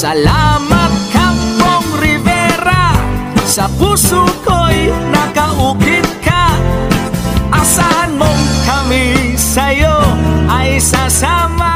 Salamat Kampong Rivera, sa puso ko'y nakaukit ka. Asahan mong kami sa'yo ay sasama.